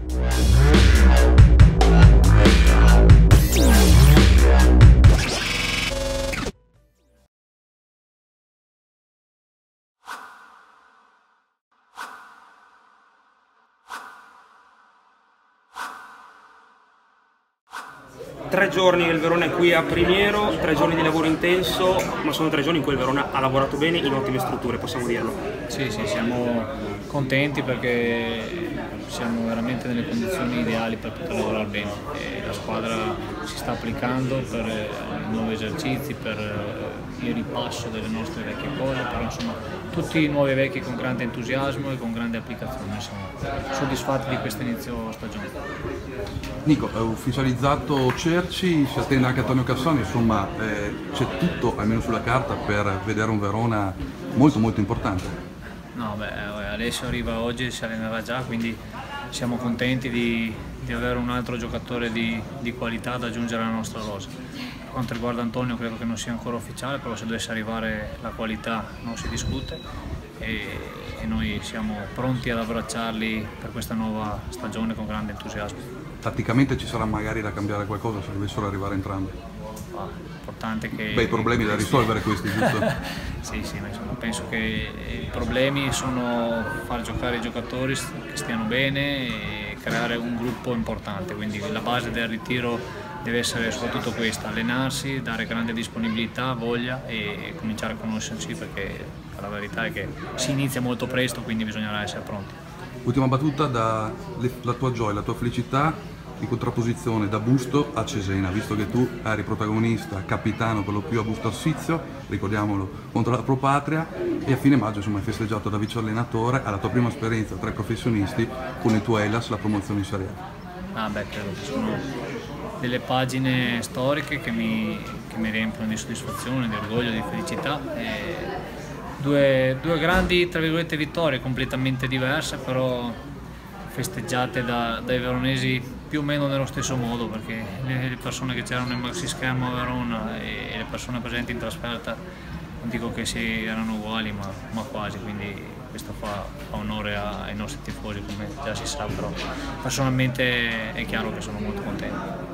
Tre giorni che il Verona è qui a Primiero, 3 giorni di lavoro intenso, ma sono 3 giorni in cui il Verona ha lavorato bene in ottime strutture, possiamo dirlo. Sì, siamo contenti perché siamo veramente nelle condizioni ideali per poter lavorare bene. E la squadra si sta applicando per i nuovi esercizi, per il ripasso delle nostre vecchie cose, però insomma tutti nuovi e vecchi con grande entusiasmo e con grande applicazione. Siamo soddisfatti di questo inizio stagione. Nico, è ufficializzato Cerci, si attende anche Antonio Cassoni, insomma c'è tutto, almeno sulla carta, per vedere un Verona molto importante. No, Alessio arriva oggi e si allenerà già, quindi siamo contenti di avere un altro giocatore di qualità da aggiungere alla nostra rosa. Per quanto riguarda Antonio credo che non sia ancora ufficiale, però se dovesse arrivare la qualità non si discute e noi siamo pronti ad abbracciarli per questa nuova stagione con grande entusiasmo. Tatticamente ci sarà magari da cambiare qualcosa se dovessero arrivare entrambi? Importante che... Beh, i problemi da risolvere questi, giusto? Sì, insomma, penso che i problemi sono far giocare i giocatori che stiano bene e creare un gruppo importante, quindi la base del ritiro deve essere soprattutto questa: allenarsi, dare grande disponibilità, voglia e cominciare a conoscersi, perché la verità è che si inizia molto presto, quindi bisognerà essere pronti. Ultima battuta, la tua gioia, la tua felicità in contrapposizione da Busto a Cesena, visto che tu eri protagonista, capitano per lo più a Busto Arsizio, ricordiamolo, contro la Pro Patria, e a fine maggio insomma hai festeggiato da vice allenatore alla tua prima esperienza tra i professionisti con il tuo Hellas la promozione in Serie A. Credo che sono delle pagine storiche che mi riempiono di soddisfazione, di orgoglio, di felicità. Due grandi, tra virgolette, vittorie completamente diverse, però festeggiate dai veronesi più o meno nello stesso modo, perché le persone che c'erano in maxi schermo a Verona e le persone presenti in trasferta, non dico che erano uguali, ma quasi, quindi questo fa onore ai nostri tifosi, come già si sa, però personalmente è chiaro che sono molto contento.